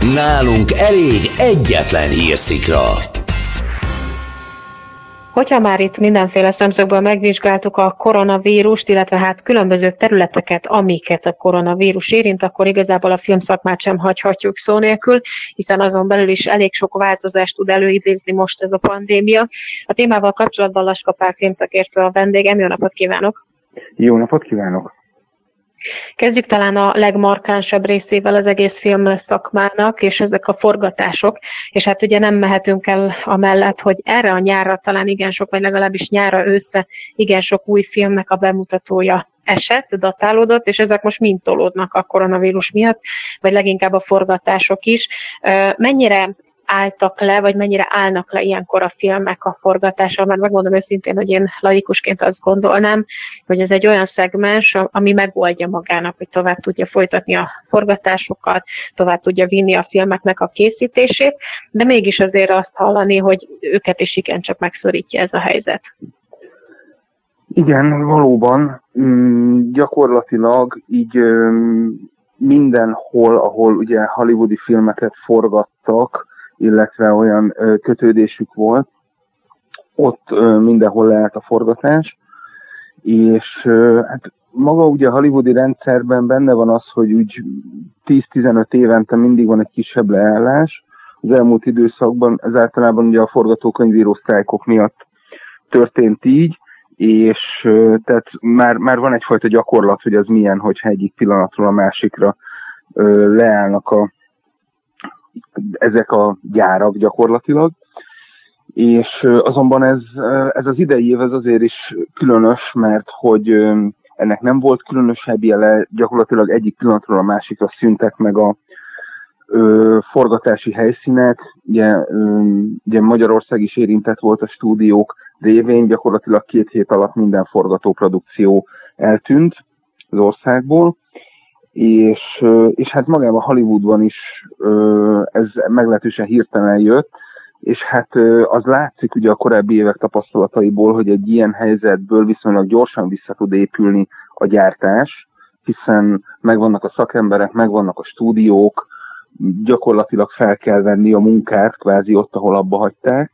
Nálunk elég egyetlen hírszikra. Hogyha már itt mindenféle szemszögből megvizsgáltuk a koronavírust, illetve hát különböző területeket, amiket a koronavírus érint, akkor igazából a filmszakmát sem hagyhatjuk szó nélkül, hiszen azon belül is elég sok változást tud előidézni most ez a pandémia. A témával kapcsolatban Laska Pál filmszakértő a vendégem. Jó napot kívánok! Jó napot kívánok! Kezdjük talán a legmarkánsabb részével az egész film szakmának, és ezek a forgatások. És hát ugye nem mehetünk el amellett, hogy erre a nyárra talán igen sok, vagy legalábbis nyárra, őszre igen sok új filmnek a bemutatója esett, datálódott, és ezek most mind tolódnak a koronavírus miatt, vagy leginkább a forgatások is. Mennyire álltak le, vagy mennyire állnak le ilyenkor a filmek a forgatással? Mert megmondom őszintén, hogy én laikusként azt gondolnám, hogy ez egy olyan szegmens, ami megoldja magának, hogy tovább tudja folytatni a forgatásokat, tovább tudja vinni a filmeknek a készítését, de mégis azért azt hallani, hogy őket is igencsak megszorítja ez a helyzet. Igen, valóban. Gyakorlatilag így mindenhol, ahol ugye hollywoodi filmeket forgattak, illetve olyan kötődésük volt, ott mindenhol leállt a forgatás, és hát maga ugye a hollywoodi rendszerben benne van az, hogy úgy 10-15 évente mindig van egy kisebb leállás. Az elmúlt időszakban ez általában ugye a forgatókönyvíró sztrájkok miatt történt így, és tehát már van egyfajta gyakorlat, hogy az milyen, hogyha egyik pillanatról a másikra leállnak ezek a gyárak gyakorlatilag. És azonban ez az idei év ez azért is különös, mert hogy ennek nem volt különösebb jele, gyakorlatilag egyik pillanatról a másikra szűntek meg a forgatási helyszínek. Ugye Magyarország is érintett volt a stúdiók révén, gyakorlatilag 2 hét alatt minden forgatóprodukció eltűnt az országból. És hát magában Hollywoodban is ez meglehetősen hirtelen jött, és hát az látszik ugye a korábbi évek tapasztalataiból, hogy egy ilyen helyzetből viszonylag gyorsan vissza tud épülni a gyártás, hiszen megvannak a szakemberek, megvannak a stúdiók, gyakorlatilag fel kell venni a munkát kvázi ott, ahol abba hagyták.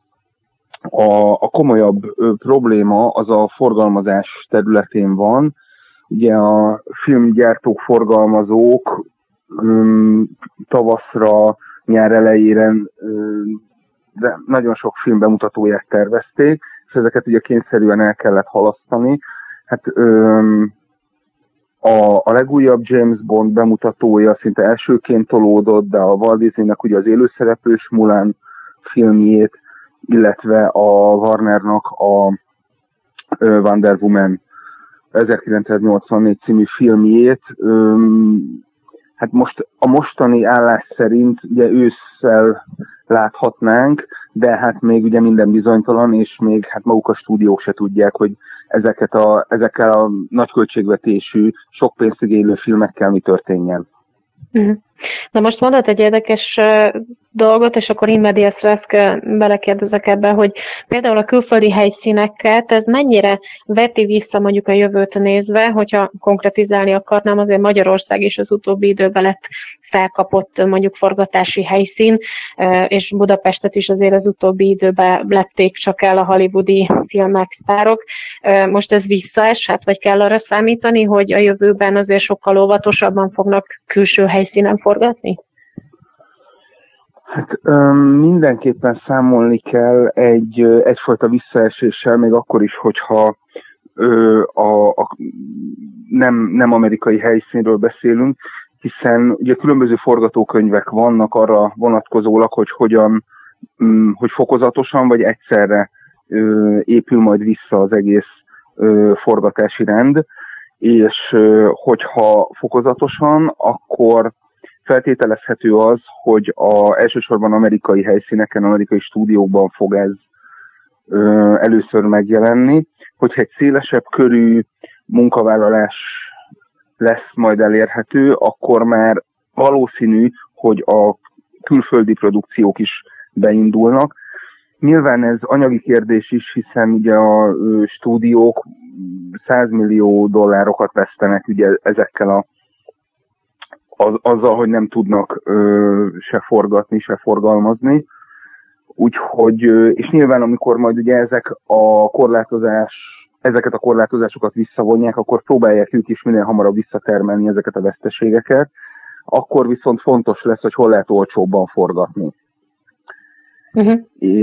A komolyabb probléma az a forgalmazás területén van. Ugye a filmgyártók, forgalmazók tavaszra, nyár elejére de nagyon sok film bemutatóját tervezték, és ezeket ugye kényszerűen el kellett halasztani. Hát a legújabb James Bond bemutatója szinte elsőként tolódott, de a Walt Disneynek ugye az élőszereplős Mulan filmjét, illetve a Warnernak a Wonder Woman 1984 című filmjét. Hát most a mostani állás szerint ugye ősszel láthatnánk, de hát még ugye minden bizonytalan, és még hát maguk a stúdiók se tudják, hogy ezekkel a nagy költségvetésű, sok pénzt igénylő filmekkel mi történjen. Na most mondott egy érdekes dolgot, és akkor in medias res belekérdezek ebbe, hogy például a külföldi helyszíneket ez mennyire veti vissza mondjuk a jövőt nézve, hogyha konkretizálni akarnám, azért Magyarország is az utóbbi időben lett felkapott mondjuk forgatási helyszín, és Budapestet is azért az utóbbi időben lették csak el a hollywoodi filmek, sztárok. Most ez visszaeshet, vagy kell arra számítani, hogy a jövőben azért sokkal óvatosabban fognak külső helyszínen forgatni? Hát mindenképpen számolni kell egyfajta visszaeséssel, még akkor is, hogyha nem amerikai helyszínről beszélünk, hiszen ugye különböző forgatókönyvek vannak arra vonatkozólag, hogy fokozatosan vagy egyszerre épül majd vissza az egész forgatási rend, és hogyha fokozatosan, akkor feltételezhető az, hogy elsősorban amerikai helyszíneken, amerikai stúdiókban fog ez először megjelenni. Hogyha egy szélesebb körű munkavállalás lesz majd elérhető, akkor már valószínű, hogy a külföldi produkciók is beindulnak. Nyilván ez anyagi kérdés is, hiszen ugye a stúdiók $100 millió vesztenek ugye ezekkel azzal, hogy nem tudnak se forgatni, se forgalmazni. Úgyhogy, és nyilván amikor majd ugye ezeket a korlátozásokat visszavonják, akkor próbálják ők is minél hamarabb visszatermelni ezeket a veszteségeket, akkor viszont fontos lesz, hogy hol lehet olcsóbban forgatni. Uh-huh.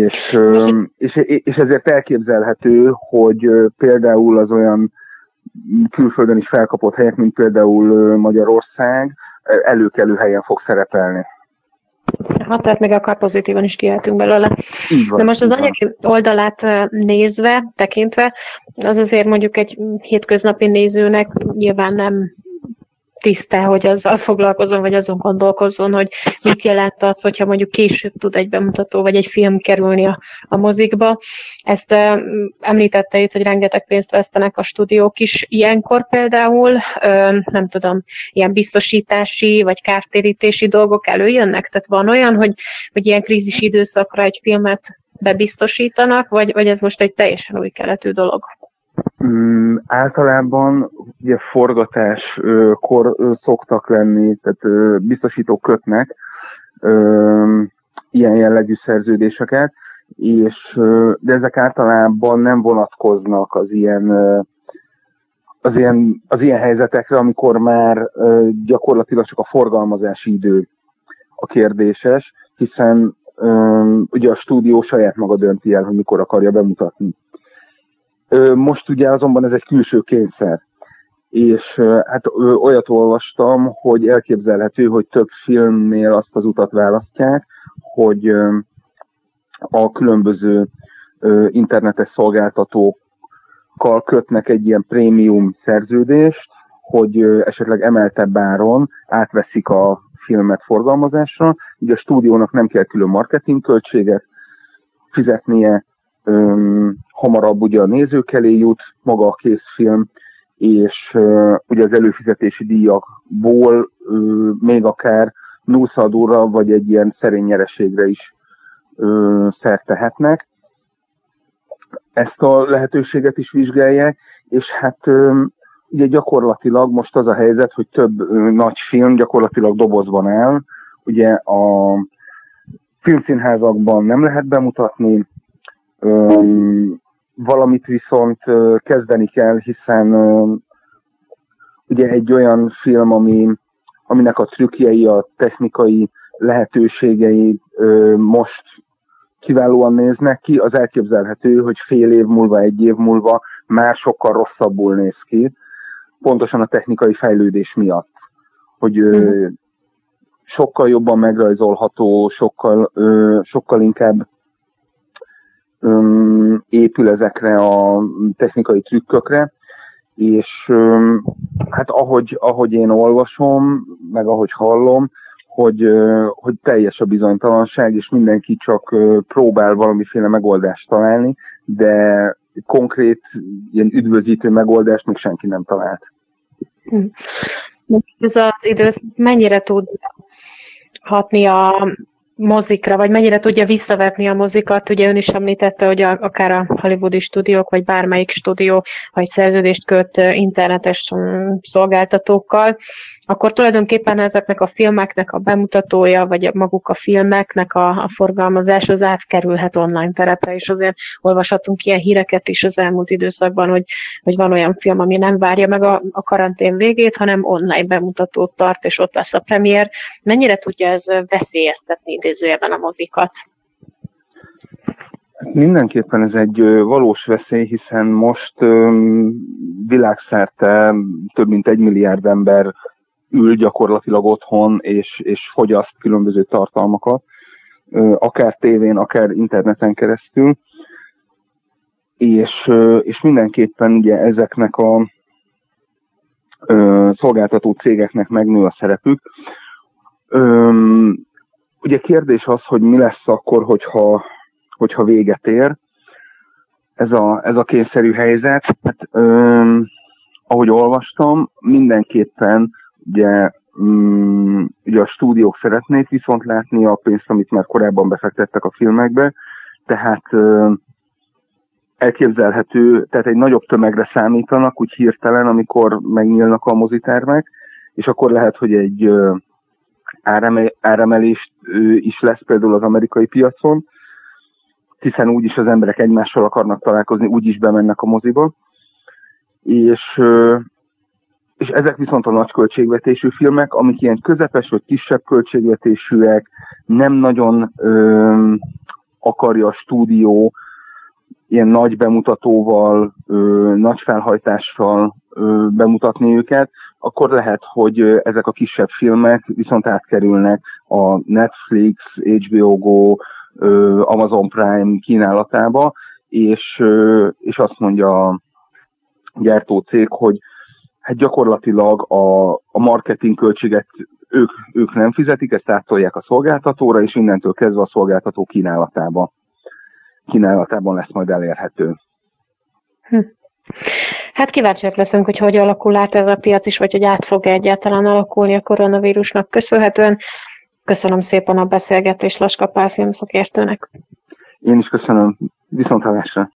És ezért elképzelhető, hogy például az olyan külföldön is felkapott helyek, mint például Magyarország, előkelő helyen fog szerepelni. Hát tehát még akár pozitívan is kijöhetünk belőle. Van, de most az anyagi oldalát nézve, tekintve, az azért mondjuk egy hétköznapi nézőnek nyilván nem tiszte, hogy azzal foglalkozom, vagy azon gondolkozzon, hogy mit jelent az, hogyha mondjuk később tud egy bemutató, vagy egy film kerülni a mozikba. Ezt említette itt, hogy rengeteg pénzt vesztenek a stúdiók is. Ilyenkor például, nem tudom, ilyen biztosítási, vagy kártérítési dolgok előjönnek? Tehát van olyan, hogy ilyen krízis időszakra egy filmet bebiztosítanak, vagy ez most egy teljesen új keletű dolog? Általában ugye forgatáskor szoktak lenni, tehát biztosítók kötnek ilyen jellegű szerződéseket, de ezek általában nem vonatkoznak az ilyen helyzetekre, amikor már gyakorlatilag csak a forgalmazási idő a kérdéses, hiszen ugye a stúdió saját maga dönti el, hogy mikor akarja bemutatni. Most ugye azonban ez egy külső kényszer, és hát olyat olvastam, hogy elképzelhető, hogy több filmnél azt az utat választják, hogy a különböző internetes szolgáltatókkal kötnek egy ilyen prémium szerződést, hogy esetleg emeltebb áron átveszik a filmet forgalmazásra, ugye a stúdiónak nem kell külön marketingköltséget fizetnie, hamarabb ugye a nézők elé jut maga a készfilm, és ugye az előfizetési díjakból még akár nullszaldóra vagy egy ilyen szerény nyereségre is szert tehetnek. Ezt a lehetőséget is vizsgálják, és hát ugye gyakorlatilag most az a helyzet, hogy több nagy film gyakorlatilag dobozban áll, ugye a filmszínházakban nem lehet bemutatni, valamit viszont kezdeni kell, hiszen ugye egy olyan film, aminek a trükkjei, a technikai lehetőségei most kiválóan néznek ki, az elképzelhető, hogy fél év múlva, egy év múlva már sokkal rosszabbul néz ki, pontosan a technikai fejlődés miatt, hogy sokkal jobban megrajzolható, sokkal inkább épül ezekre a technikai trükkökre, és hát ahogy én olvasom, meg ahogy hallom, hogy teljes a bizonytalanság, és mindenki csak próbál valamiféle megoldást találni, de konkrét, ilyen üdvözítő megoldást még senki nem talált. Ez az időszak mennyire tud hatni a mozikra, vagy mennyire tudja visszavetni a mozikat? Ugye ön is említette, hogy akár a hollywoodi stúdiók, vagy bármelyik stúdió, ha egy szerződést köt internetes szolgáltatókkal, akkor tulajdonképpen ezeknek a filmeknek a bemutatója, vagy maguk a filmeknek a forgalmazás az átkerülhet online terepre, és azért olvashatunk ilyen híreket is az elmúlt időszakban, hogy van olyan film, ami nem várja meg a karantén végét, hanem online bemutatót tart, és ott lesz a premier. Mennyire tudja ez veszélyeztetni idézőjelben a mozikat? Mindenképpen ez egy valós veszély, hiszen most világszerte több mint 1 milliárd ember ül gyakorlatilag otthon, és fogyaszt különböző tartalmakat, akár tévén, akár interneten keresztül, és mindenképpen ugye ezeknek a szolgáltató cégeknek megnő a szerepük. Ugye kérdés az, hogy mi lesz akkor, hogyha véget ér ez a kényszerű helyzet. Hát, ahogy olvastam, mindenképpen ugye a stúdiók szeretnék viszont látni a pénzt, amit már korábban befektettek a filmekbe, tehát elképzelhető, tehát egy nagyobb tömegre számítanak, úgy hirtelen, amikor megnyílnak a mozitermek, és akkor lehet, hogy egy áremelést is lesz például az amerikai piacon, hiszen úgyis az emberek egymással akarnak találkozni, úgyis bemennek a moziba. És ezek viszont a nagy költségvetésű filmek, amik ilyen közepes vagy kisebb költségvetésűek, nem nagyon akarja a stúdió ilyen nagy bemutatóval, nagy felhajtással bemutatni őket, akkor lehet, hogy ezek a kisebb filmek viszont átkerülnek a Netflix, HBO Go, Amazon Prime kínálatába, és azt mondja a gyártócég, hogy hát gyakorlatilag a marketing költséget ők nem fizetik, ezt átolják a szolgáltatóra, és innentől kezdve a szolgáltató kínálatában lesz majd elérhető. Hát kíváncsiak leszünk, hogy alakul át ez a piac is, vagy hogy át fog egyáltalán alakulni a koronavírusnak köszönhetően. Köszönöm szépen a beszélgetést Laska Pál filmszakértőnek. Én is köszönöm. Viszonthallásra.